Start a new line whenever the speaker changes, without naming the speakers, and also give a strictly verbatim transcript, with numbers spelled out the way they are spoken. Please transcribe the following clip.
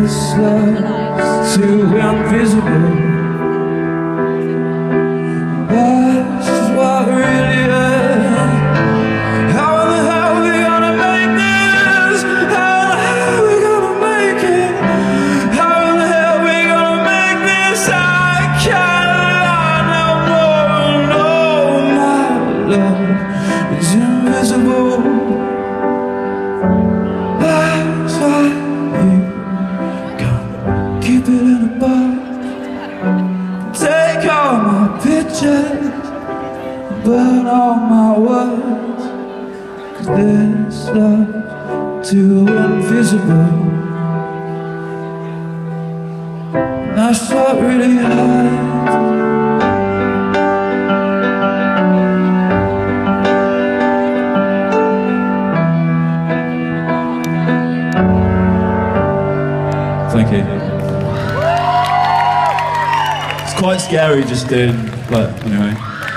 this love's too invisible. That's what really hurts. How in the hell are we gonna make this? How in the hell are we gonna make it? How in the hell are we gonna make this? I can't lie no more. No, my love is invisible. That's why you can't keep it in a box. Take all my pictures, burn all my words, 'cause this love's too invisible. That's what really hurts. Thank you. It's quite scary just doing, but anyway.